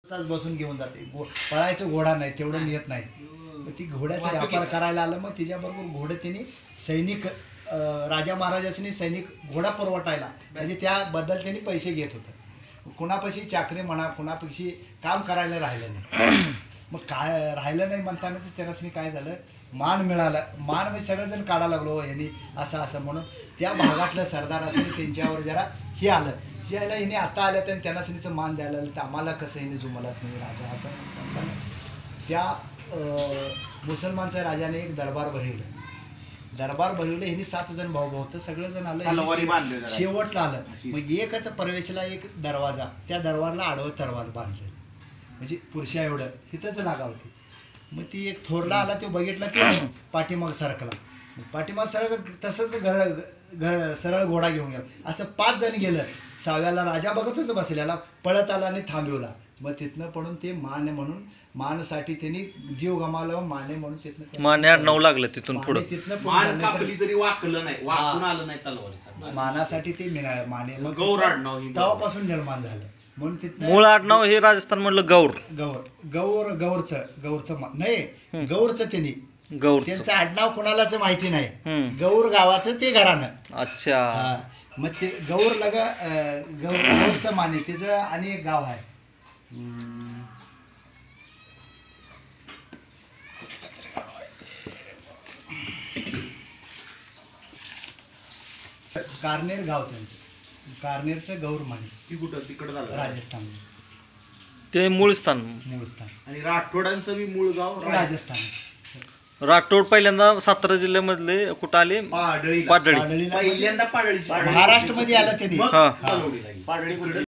बसून घेऊन जाते पळायचं घोडा नाही तेवढं नेत नाही. मग ती घोड्याचा व्यापार करायला आलं. मग तिच्याबरोबर घोडे त्यांनी सैनिक राजा महाराजांनी सैनिक घोडा पुरवठायला म्हणजे त्याबद्दल त्यांनी पैसे घेत होतं. कुणापाशी चाकरी म्हणा कुणापाशी काम करायला राहिलं नाही. मग काय राहिलं नाही म्हणताना त्यांना काय झालं मान मिळाला. मान म्हणजे सगळेजण काढायला लागलो यांनी असं असं म्हणून त्या भागातलं सरदार असं त्यांच्यावर जरा हे आलं ज्याला हिने आता आल्या तर त्यांना सनीचं मान द्यायला लागलं तर आम्हाला कसं हिने जुमलत नाही राजा असं म्हणताना त्या मुसलमानच्या राजाने एक दरबार भरवलं. दरबार भरवलं ह्यांनी 7 जण भाऊ होतं सगळेजण आलं शेवटला आलं. मग एकच प्रवेशला एक दरवाजा त्या दरबारला आडवं तरवार बांधलं म्हणजे पुरुषा एवढं तिथंच लागा होती. मग ती एक थोरला आला तो बघितला ते पाठीमाग सरकला. पाठीमाग सरळ तसंच सरळ घोडा घेऊन गेला. असं 5 जण गेलं. 6व्याला राजा बघतच बसलेला पळत आला आणि थांबवला. मग तिथनं पडून ते मान म्हणून मानसाठी त्यांनी जीव गमावला. माने म्हणून तिथनं माने आडनाव लागलं तिथून पुढे. मानासाठी ते माने मग तेव्हापासून निर्माण झालं. म्हणून तिथं मूळ आडनाव हे राजस्थान म्हणलं गौर. गौरचं नाही गौरचं त्यांनी गौर त्यांचं आडनाव कोणालाच माहिती नाही. गौर गावाचं ते घरानं. अच्छा. मग ते गौर लगा गौरचं माने त्याचं आणि एक गाव आहे कारनेर गाव त्यांचं. कारनेरचं गौर माने कुठं तिकडं झालं राजस्थान. ते मूळ स्थान. आणि राठोडांचं बी मूळ गाव राजस्थान. राठोड पहिल्यांदा सातारा जिल्ह्यामधले कुठं आले पाडळी. पहिल्यांदा महाराष्ट्र मध्ये आलं त्यांनी. पाडळी